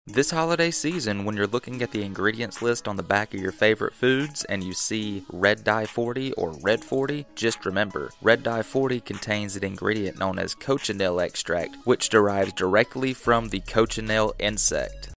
This holiday season, when you're looking at the ingredients list on the back of your favorite foods and you see red dye 40 or red 40, just remember, red dye 40 contains an ingredient known as cochineal extract, which derives directly from the cochineal insect.